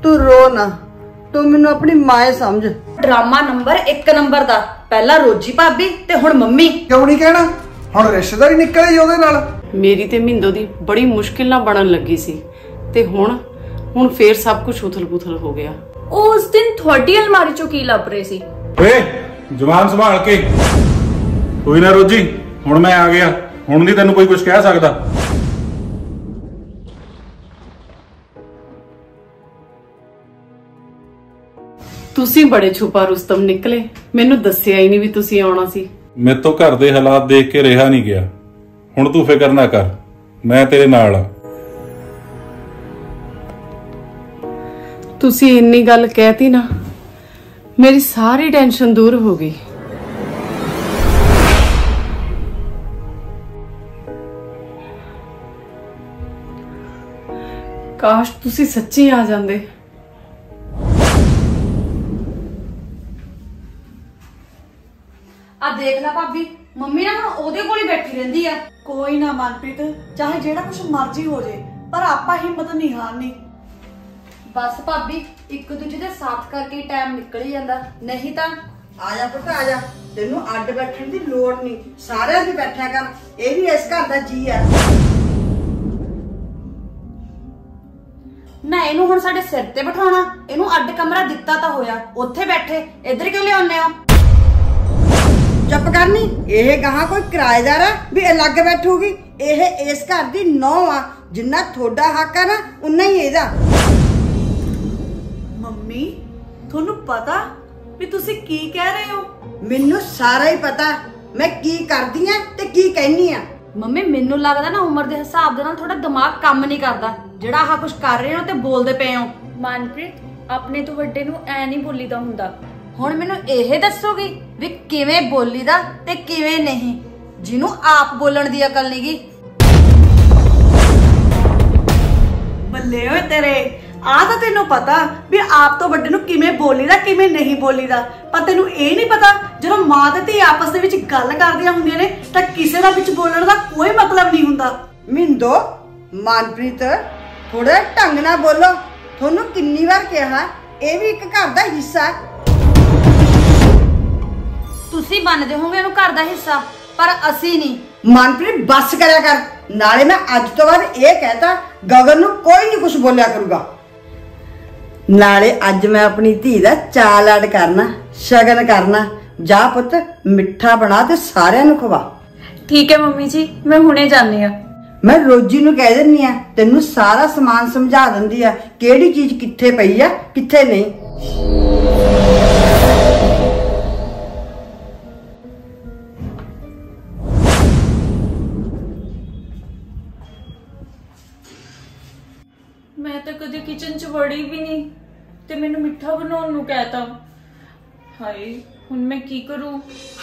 तू रो ना, तू मैनू अपनी माए समझ। ड्रामा नंबर 1 नंबर दा पहला रोजी भाभी ते हुण मम्मी। क्यों नहीं कहना, हुण रिश्तेदारी निकले ही ओदे नाल। मेरी ते मिंदो दी बड़ी मुश्किल नाल बनन लगी सी ते हुण फेर सब कुछ उथल-पुथल हो गया। उस दिन थोड़ी अलमारी चों की लभ रहे सी? ओए जुबान संभाल के। कोई ना रोजी, हुण मैं आ गया, हुण नहीं तैनूं कोई कुछ कह सकदा। तुसी बड़े छुपा रुस्तम निकले, मैनू दस्सिया ही नहीं भी तुसी आउणा सी। मेरे तो घर दे हालात देख के रहा नहीं गया। हुण तू फिक्र ना कर, मैं तेरे नाल आ। तुसी इन्नी गल कहती ना, मेरी सारी टेंशन दूर हो गई। काश तुसी सच्ची आ जांदे। आ देख ला भाभी, मम्मी ना हुण ओदे कोल ही बैठी रहिंदी आ। कोई ना मनप्रीत, चाहे जेड़ा कुछ मर्जी हो जाए, पर आपा हिम्मत नहीं हारनी। बस भाभी, एक दूजे दे साथ करके टाइम निकल ही जांदा, नहीं तां आजा पुत आजा, तेनू अड्ड बैठण दी लोड़ नहीं, सारे दी बैठा कर, ये भी इस घर दा जी है। ना इनू हुण साडे सिर ते बिठाउणा, इनू अड्ड कमरा दित्ता तां होया, उत्थे बैठे इधर क्यों लिआउने हो? चुप करनी, यह कहा कोई किराएदार है भी अलग बैठूगी? यह इस घर दी नौ आ, जिन्ना थोड़ा हक है ना उन्ना ही एदा। मम्मी थोनू पता भी तुसी की कह रहे हो? मैनू सारा ही पता, मैं की करदी हां ते की कहनी आ। मम्मी मैनू लगदा ना उम्र दे हिसाब दे नाल थोड़ा दिमाग काम नहीं करदा, जेड़ा आह कुछ कर रहे हो ते बोलदे पे हो। मनप्रीत अपने तो वड्डे नू ऐ नहीं बोलीदा हुंदा। हुण मैनू इह दसोगी भी किवें बोलीदा ते किवें नहीं, जिन्नू आप बोलण दी अकल नहीं गी। बल्ले होए तेरे, आ तां तेनू पता भी आप तो वड्डे नू किवें बोलीदा किवें नहीं बोलीदा, पर तेनू ये नहीं पता जदों मां ते धी आपस दे विच गल करदियां हुंदियां ने तां किसे दा विच बोलण दा कोई मतलब नहीं हुंदा। मिंदो मनप्रीत थोड़ा ढंग नाल बोलो, थोनू किन्नी बार कहा यह भी एक घर दा हिस्सा है। तुसी बनदे होंगे इहनू घर दा हिस्सा, पर असी नहीं। मनप्रीत बस करया कर, नाले मैं अज तो बाद ये कहता गगन नू कोई नहीं कुछ बोलिया करूगा। नाले अज मैं अपनी धी दा चाल अड करना, शगन करना। जा पुत मिठा बना ते सारियां नू खवा। ठीक है मम्मी जी, मैं हुणे जानी आ। मैं रोजी नू कह दिंदी आ, तेनू सारा समान समझा दिंदी आ, केड़ी चीज कित्थे पई आ कित्थे नहीं। मैं तो कदे किचन च वड़ी भी नहीं ते मैनू मिठा बनाउण नू कहता। हाय हुण मैं की करूं?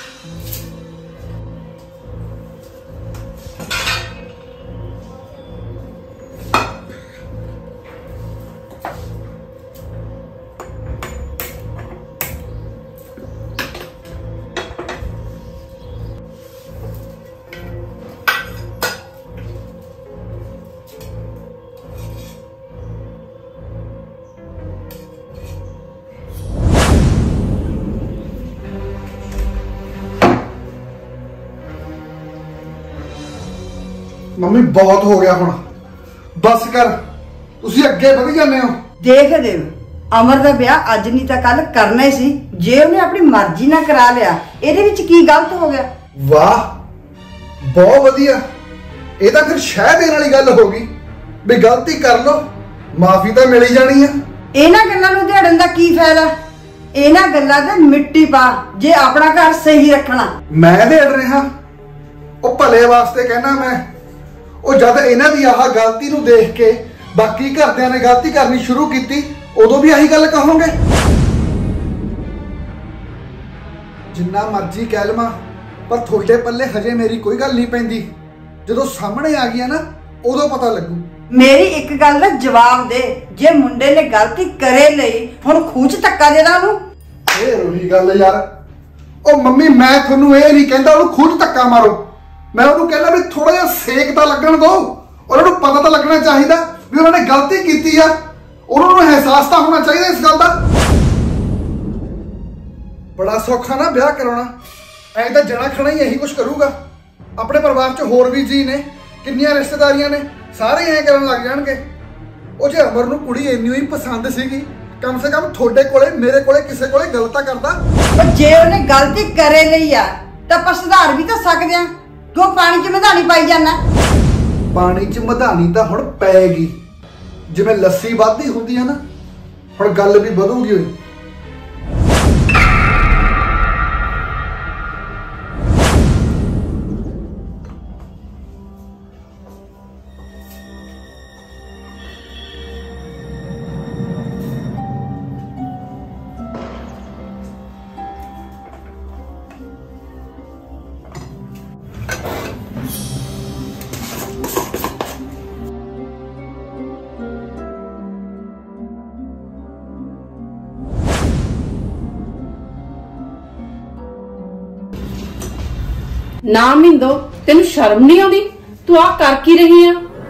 मम्मी बहुत हो गया हुण, बस कर, तुसी अगे वध जाने हो। देख देव, अमर दा ब्याह अज नहीं तां कल करना ही सी, जे उन्हें अपनी मर्जी ना करा लिया, इहदे विच की गलत हो गया? वाह बहुत वधिया, ये तां फिर शह देण वाली गल हो गई भी गलती कर लो माफी तां मिल ही जानी है। इन्हां गल्लां नूं दिहाड़न दा की फायदा? इन्हां गल्लां ते मिट्टी पा जे अपना घर सही रखना। मैं देड़ रहा ओ भले वास्ते कहना मैं, ਉਹ जद इन्हां दी आह गलती नूं देख के बाकी घरदियां ने गलती करनी शुरू की, उदों भी आही गल कहोगे। जिन्ना मर्जी कह लवां पर थोड़े पल्ले हजे मेरी कोई गल नहीं पैंदी, जदों सामने आ गई ना उदों पता लगू। मेरी एक गल दा जवाब दे, जे मुंडे ने गलती करे लई हुण खूच धक्का देना नूं? ਇਹ ਰੋਹੀ ਗੱਲ यार, ओ मम्मी मैं थोनू ਇਹ नहीं कहता ਉਹਨੂੰ ਖੁਦ ਧੱਕਾ मारो, मैं ਉਹਨੂੰ कहना भी थोड़ा जिहा सेक ਤਾਂ ਲੱਗਣ दो, और ਉਹਨੂੰ पता ਤਾਂ लगना चाहिए भी उन्होंने गलती की आ। ਉਹਨਾਂ ਨੂੰ ਅਹਿਸਾਸ ਤਾਂ ਹੋਣਾ ਚਾਹੀਦਾ ਇਸ ਗੱਲ ਦਾ। ਬੜਾ ਸੌਖਾ ਨਾ ਵਿਆਹ ਕਰਾਉਣਾ, ਐਂ ਤਾਂ ਜਣਾ ਖਣਾ ਹੀ ਇਹੀ ਕੁਝ ਕਰੂਗਾ। ਆਪਣੇ ਪਰਿਵਾਰ 'ਚ ਹੋਰ ਵੀ ਜੀ ਨੇ, ਕਿੰਨੀਆਂ ਰਿਸ਼ਤੇਦਾਰੀਆਂ ਨੇ, ਸਾਰੇ ਐਂ ਕਰਨ ਲੱਗ ਜਾਣਗੇ। ਉਹ ਜੇ ਅਮਰ ਨੂੰ ਕੁੜੀ ਇੰਨੀ ਹੀ ਪਸੰਦ ਸੀਗੀ, ਕਮ ਸੇ ਕਮ ਤੁਹਾਡੇ ਕੋਲੇ ਮੇਰੇ ਕੋਲੇ ਕਿਸੇ ਕੋਲੇ ਗੱਲ ਤਾਂ ਕਰਦਾ। ਪਰ ਜੇ ਉਹਨੇ ਗਲਤੀ ਕਰੇ ਲਈ ਆ ਤਾਂ ਆਪਾਂ ਸੁਧਾਰ ਵੀ ਤਾਂ ਸਕਦੇ ਆ। ਕਿਉਂ ਪਾਣੀ 'ਚ ਮਧਾਣੀ ਪਾਈ ਜਾਂਦਾ? ਪਾਣੀ 'ਚ ਮਧਾਣੀ ਤਾਂ ਹੁਣ ਪਏਗੀ। ਜਿਵੇਂ ਲੱਸੀ ਵੱਧਦੀ ਹੁੰਦੀ ਹੈ ਨਾ, ਹੁਣ ਗੱਲ ਵੀ ਵਧੂਗੀ ਹੋਈ। ਨਾ ਮਿੰਦੋ, ਤੈਨੂੰ ਸ਼ਰਮ ਨਹੀਂ ਆਉਂਦੀ? ਤੂੰ ਆ ਕਰ ਕੀ ਰਹੀ ਆ?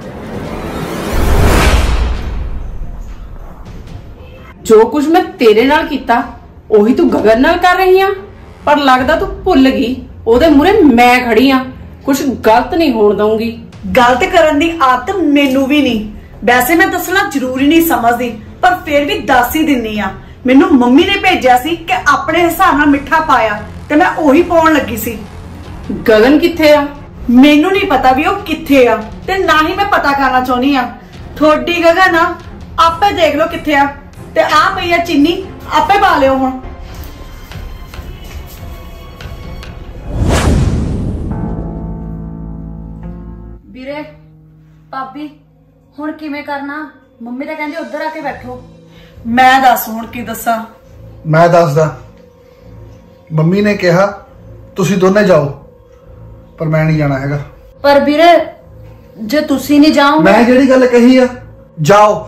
ਜੋ ਕੁਝ ਮੈਂ ਤੇਰੇ ਨਾਲ ਕੀਤਾ ਉਹੀ ਤੂੰ ਗਗਨ ਨਾਲ ਕਰ ਰਹੀ ਆ। ਪਰ ਲੱਗਦਾ ਤੂੰ ਭੁੱਲ ਗਈ ਉਹਦੇ ਮੂਹਰੇ ਮੈਂ ਖੜੀ ਆ। ਕੁਝ ਗਲਤ ਨਹੀਂ ਹੋਣ ਦਊਂਗੀ। ਗਲਤ ਕਰਨ ਦੀ ਆਦਤ ਮੈਨੂੰ ਵੀ ਨਹੀਂ। ਵੈਸੇ ਮੈਂ ਦੱਸਣਾ ਜ਼ਰੂਰੀ ਨਹੀਂ ਸਮਝਦੀ, ਪਰ ਫਿਰ ਵੀ ਦੱਸ ਹੀ ਦਿੰਨੀ ਆ। ਮੈਨੂੰ ਮੰਮੀ ਨੇ ਭੇਜਿਆ ਸੀ ਕਿ ਆਪਣੇ ਹਿਸਾਬ ਨਾਲ ਮਿੱਠਾ ਪਾਇਆ ਤੇ ਮੈਂ ਉਹੀ ਪਾਉਣ ਲੱਗੀ ਸੀ। ਗਗਨ ਕਿੱਥੇ ਆ? ਮੈਨੂੰ ਨਹੀਂ ਪਤਾ ਵੀ ਉਹ ਕਿੱਥੇ ਆ, ਤੇ ਨਾ ਹੀ ਮੈਂ ਪਤਾ ਕਰਨਾ ਚਾਹੁੰਦੀ ਆ। ਥੋੜੀ ਗਗਨ ਆ, ਆਪੇ ਦੇਖ ਲਓ ਕਿੱਥੇ ਆ। ਤੇ ਆ ਪਈ ਆ ਚੀਨੀ, ਆਪੇ ਪਾ ਲਿਓ ਹੁਣ। ਵੀਰੇ ਭਾਬੀ ਹੁਣ ਕਿਵੇਂ ਕਰਨਾ? ਮੰਮੀ ਤਾਂ ਕਹਿੰਦੀ ਉੱਧਰ ਆ ਕੇ ਬੈਠੋ। ਮੈਂ ਦੱਸ ਹੁਣ ਕੀ ਦੱਸਾਂ? ਮੈਂ ਦੱਸਦਾ। ਮੰਮੀ ਨੇ ਕਿਹਾ ਤੁਸੀਂ ਦੋਨੇ ਜਾਓ, ਪਰ ਮੈਂ ਨਹੀਂ ਜਾਣਾ ਹੈਗਾ। ਪਰ ਵੀਰੇ ਜੇ ਤੁਸੀਂ ਨਹੀਂ ਜਾਓਗੇ? ਮੈਂ ਜਿਹੜੀ ਗੱਲ ਕਹੀ ਆ, ਜਾਓ।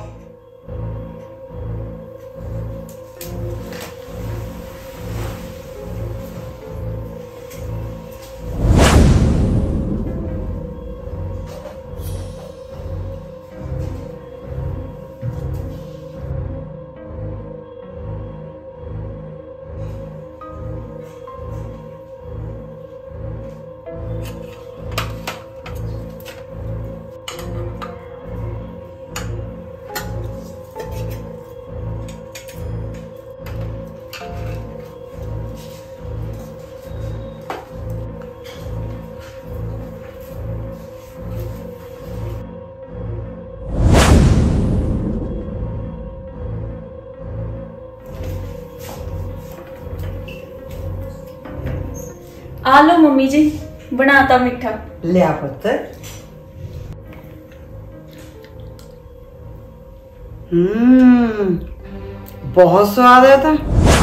आ लो मम्मी जी, बनाता मीठा। लिया पुत्र। बहुत स्वाद है था।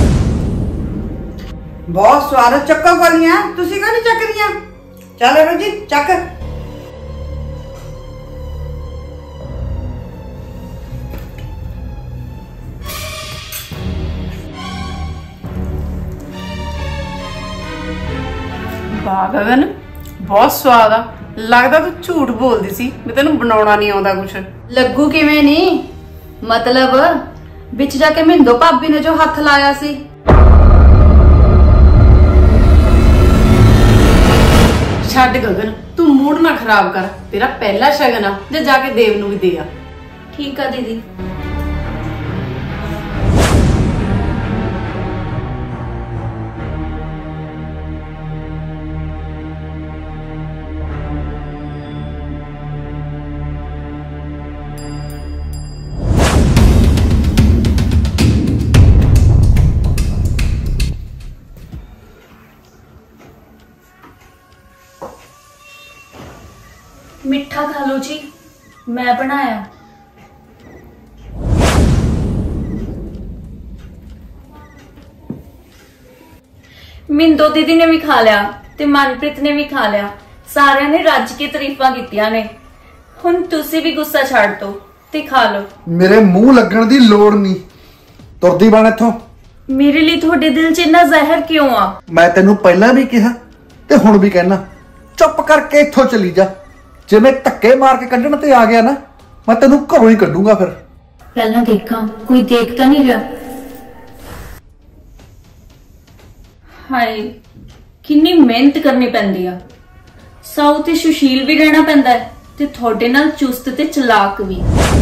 बहुत स्वाद है। चक्को गोलियां तुसी क्यों नहीं चक रही? चलो रोजी चक। ਵਾਹ ਗਗਨ, ਬਹੁਤ ਸਵਾਦ ਆ। ਲੱਗਦਾ ਤੂੰ ਝੂਠ ਬੋਲਦੀ ਸੀ ਵੀ ਤੈਨੂੰ ਬਣਾਉਣਾ ਨਹੀਂ ਆਉਂਦਾ ਕੁਛ। ਲੱਗੂ ਕਿਵੇਂ ਨਹੀਂ? ਮਤਲਬ ਵਿੱਚ ਜਾ ਕੇ ਮਿੰਦੋ ਭਾਬੀ ਨੇ ਜੋ ਹੱਥ ਲਾਇਆ ਸੀ। ਛੱਡ ਗਗਨ, ਤੂੰ ਮੂਡ ਨਾ ਖਰਾਬ ਕਰ। ਤੇਰਾ ਪਹਿਲਾ ਸ਼ਗਨ ਆ, ਜੇ ਜਾ ਕੇ ਦੇਵ ਨੂੰ ਵੀ ਦੇ ਆ। ठीक है दीदी। मिठा खा लो जी, मैं बनाया। मिंदो दीदी ने भी खा लिया ते मनप्रीत ने भी खा लिया। सारे ने रज के तारीफां कीतियां ने। हुण तुसी भी गुस्सा छाड़ दो ते खा लो। मेरे मुंह लगण दी लोड़ नहीं। तुरदी बन इथों। मेरे लिए थोड़े दिल च इन्ना जहर क्यों आ? मैं तेनू पहला भी कहा ते हुण भी कहना, चुप करके इथों चली जा। जे मैं धक्के मार के कड्ढण ते आ गया ना, मैं तेनू घरों ही कड्डूंगा। फिर ਪਹਿਲਾਂ ਦੇਖਾਂ ਕੋਈ ਦੇਖ ਤਾਂ ਨਹੀਂ ਰਿਹਾ। ਹਾਏ ਕਿੰਨੀ ਮਿਹਨਤ ਕਰਨੀ ਪੈਂਦੀ ਆ। ਸਾਊ ਤੇ ਸੁਸ਼ੀਲ ਵੀ ਰਹਿਣਾ ਪੈਂਦਾ ਹੈ ਤੇ ਤੁਹਾਡੇ ਨਾਲ ਚੁਸਤ ਤੇ ਚਲਾਕ ਵੀ।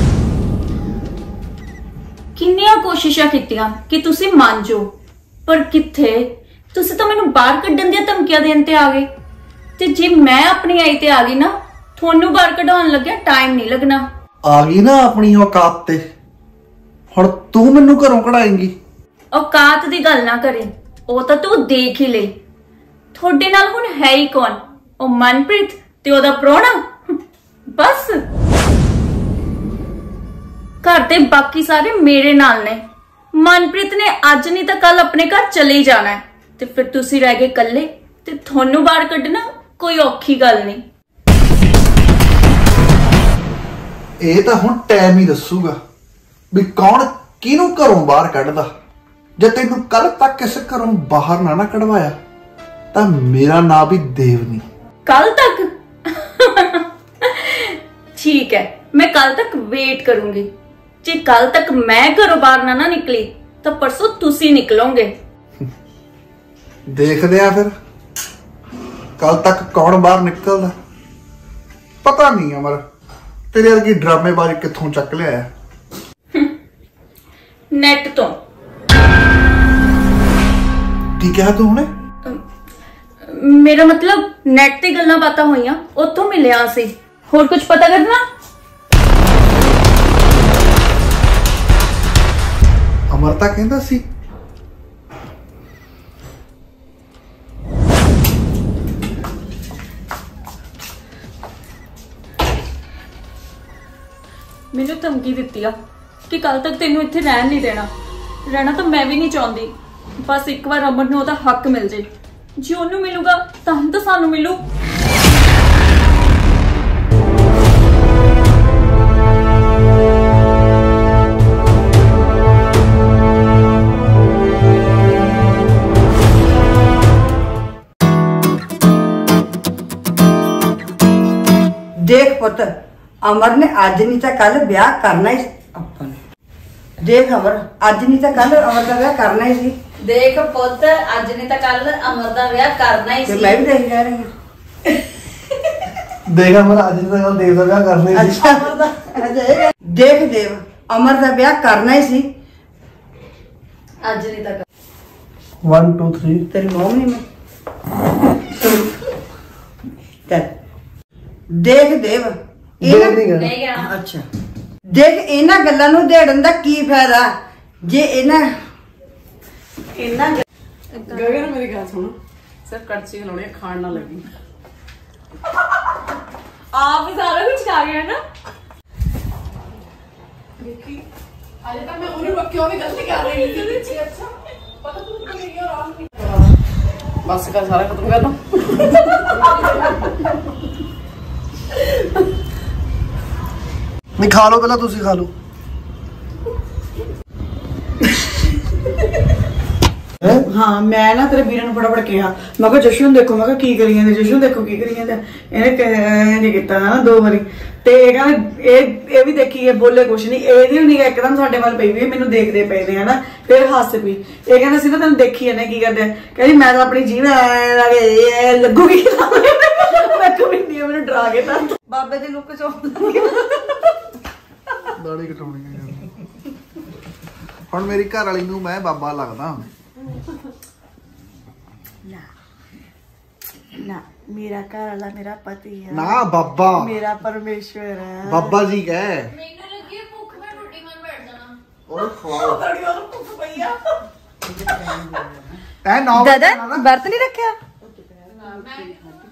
ਕਿੰਨੀਆਂ ਕੋਸ਼ਿਸ਼ਾਂ ਕੀਤੀਆਂ ਕਿ ਤੁਸੀਂ ਮੰਨ ਜਾਓ, ਪਰ ਕਿੱਥੇ। ਤੁਸੀਂ ਤਾਂ ਮੈਨੂੰ ਬਾਹਰ ਕੱਢਣ ਦੀਆਂ ਧਮਕੀਆਂ ਦੇਣ ਤੇ ਆ ਗਏ, ਤੇ ਜੇ ਮੈਂ ਆਪਣੀ ਆਈ ਤੇ ਆ ਗਈ ਨਾ, ਤੁਹਾਨੂੰ ਬਾਹਰ ਕਢਾਉਣ ਲੱਗਿਆ ਟਾਈਮ ਨਹੀਂ ਲੱਗਣਾ। ਆ ਗਈ ਨਾ ਆਪਣੀ ਔਕਾਤ ਤੇ, ਹੁਣ ਤੂੰ ਮੈਨੂੰ ਘਰੋਂ ਕਢਾਏਂਗੀ। ਔਕਾਤ ਦੀ ਗੱਲ ਨਾ ਕਰੇ, ਉਹ ਤਾਂ ਤੂੰ ਦੇਖ ਹੀ ਲੈ। ਤੁਹਾਡੇ ਨਾਲ ਹੁਣ ਹੈ ਹੀ ਕੌਣ? ਉਹ ਮਨਪ੍ਰੀਤ ਤੇ ਉਹਦਾ ਪ੍ਰਾਹੁਣਾ। ਬਸ ਘਰ ਦੇ ਬਾਕੀ ਸਾਰੇ ਮੇਰੇ ਨਾਲ ਨੇ। ਮਨਪ੍ਰੀਤ ਨੇ ਅੱਜ ਨਹੀਂ ਤਾਂ ਕੱਲ ਆਪਣੇ ਘਰ ਚਲੇ ਹੀ ਜਾਣਾ ਹੈ, ਤੇ ਫਿਰ ਤੁਸੀਂ ਰਹਿ ਗਏ ਇਕੱਲੇ, ਤੇ ਤੁਹਾਨੂੰ ਬਾਹਰ ਕੱਢਣਾ ਕੋਈ ਔਖੀ ਗੱਲ ਨਹੀਂ। ਇਹ ਤਾਂ ਹੁਣ ਟਾਈਮ ਹੀ ਦੱਸੂਗਾ ਵੀ ਕੌਣ ਕਿਹਨੂੰ ਘਰੋਂ ਬਾਹਰ ਕੱਢਦਾ। ਜੇ ਤੈਨੂੰ ਕੱਲ ਤੱਕ ਕਿਸੇ ਘਰੋਂ ਬਾਹਰ ਨਾ ਕਢਵਾਇਆ ਤਾਂ ਮੇਰਾ ਨਾਂ ਵੀ ਦੇਵ ਨਹੀਂ। ਕੱਲ ਤੱਕ? ਠੀਕ ਹੈ, ਮੈਂ ਕੱਲ ਤੱਕ ਵੇਟ ਕਰੂੰਗੀ। ਜੇ ਕੱਲ ਤੱਕ ਮੈਂ ਘਰੋਂ ਬਾਹਰ ਨਾ ਨਿਕਲੀ ਤਾਂ ਪਰਸੋਂ ਤੁਸੀਂ ਨਿਕਲੋਗੇ। ਦੇਖਦੇ ਆ ਫਿਰ ਕੱਲ ਤੱਕ ਕੌਣ ਬਾਹਰ ਨਿਕਲਦਾ। ਪਤਾ ਨਹੀਂ ਅਮਰ, ਤੇਰੇ ਵਰਗੀ ਡਰਾਮੇਬਾਜ਼ੀ ਕਿੱਥੋਂ ਚੱਕ ਲਿਆ। ਨੈਟ ਤੋਂ। ਕੀ ਕਿਹਾ ਤੂੰ ਹੁਣੇ? ਮੇਰਾ ਮਤਲਬ ਨੈਟ ਤੇ ਗੱਲਾਂ ਬਾਤਾਂ ਹੋਈਆਂ, ਉੱਥੋਂ ਮਿਲਿਆ ਸੀ। ਹੋਰ ਕੁਝ ਪਤਾ ਕਰਨਾ? ਅਮਰ ਤਾਂ ਕਹਿੰਦਾ ਸੀ ਮੈਨੂੰ ਧਮਕੀ ਦਿੱਤੀ ਆ ਕਿ ਕੱਲ ਤੱਕ ਤੈਨੂੰ ਇੱਥੇ ਰਹਿਣ ਨਹੀਂ ਦੇਣਾ। ਰਹਿਣਾ ਤਾਂ ਮੈਂ ਵੀ ਨਹੀਂ ਚਾਹੁੰਦੀ, ਬਸ ਇੱਕ ਵਾਰ ਅਮਰ ਨੂੰ ਉਹਦਾ ਹੱਕ ਮਿਲ ਜੇ। ਜੇ ਉਹਨੂੰ ਮਿਲੂਗਾ ਤਾਂ ਸਾਨੂੰ ਮਿਲੂ। देख पुत, अमर ने अज नहीं तो कल ब्याह करना ही अपन। देख अमर, अज नहीं तो कल अमर का ब्याह करना ही सी। देख पुत, अज नहीं तो कल अमर का ब्याह करना ही सी। मैं भी यही कह रही हूँ। देख अमर, अज नहीं तो कल देव का ब्याह करना ही सी। अच्छा, देख देव, अमर का ब्याह करना ही सी। अज नहीं तो 1 2 3 तेरी मोम नहीं मैं चल। देख देव, देव नहीं नहीं गया। अच्छा देख, इन्हां गल्लां नूं देड़न दा की फायदा जे इन्हां गगन मेरी गल सुनो, सिर्फ कड़छी हिलाउणी खाण ना लगी। आप ही सारा कुछ खा गया ना। देखी अरे तक मैं उन्हें क्यों भी गलती कर रही थी। अच्छा पता तुम तो नहीं और आराम नहीं। बस कर सारा खत्म कर दो। नहीं खा लो पहला, तुसी खा लो। हाँ मैं ना तेरे वीर ਨੂੰ फटाफट कहा, मैं कहा जशु ਨੂੰ देखो, मैं कहा की करी ਜਾਂਦੇ, जशु देखो की करी ਜਾਂਦੇ। ਇਹਨੇ ਨਹੀਂ ਕੀਤਾ ਨਾ 2 ਵਾਰੀ, ਤੇ ਇਹ ਕਹਿੰਦਾ ਇਹ ਵੀ ਦੇਖੀ ਇਹ ਬੋਲੇ ਕੁਛ ਨਹੀਂ। ਇਹਦੀ ਵੀ ਨਹੀਂ ਇੱਕਦਮ ਸਾਡੇ ਵੱਲ ਪਈ ਵੀ ਮੈਨੂੰ ਦੇਖਦੇ ਪਏ ਨੇ ਹਨਾ। ਫਿਰ ਹੱਸ ਪਈ। ਇਹ ਕਹਿੰਦਾ ਸੀ ਨਾ ਤੈਨੂੰ ਦੇਖੀ ਜਾਂਦੇ ਕੀ ਕਰਦੇ। ਕਹਿੰਦੀ ਮੈਂ ਤਾਂ ਆਪਣੀ ਜੀਭ ਲੱਗੂਗੀ। ਮੈਂ ਕਮਿੰਦੀ ਮੈਨੂੰ ਡਰਾ ਕੇ ਤਾਂ ਬਾਬੇ ਦੀ ਲੁੱਕ ਚ ਦਾੜੀ ਕਟਾਉਣੀ ਹੈ ਹੁਣ। ਮੇਰੀ ਘਰ ਵਾਲੀ ਨੂੰ ਮੈਂ ਬਾਬਾ ਲੱਗਦਾ। ना मेरा घर वाला मेरा पति है ना बाबा, मेरा परमेश्वर है। बाबा जी कह ਮੈਨੂੰ ਲੱਗੀ ਭੁੱਖ, ਮੈਂ ਰੋਟੀ ਖਾਣ ਬੈਠ ਜਾਣਾ। और खवाओ तड़ी वाला भूख पईया। ए नौ दादा व्रत नहीं रखा?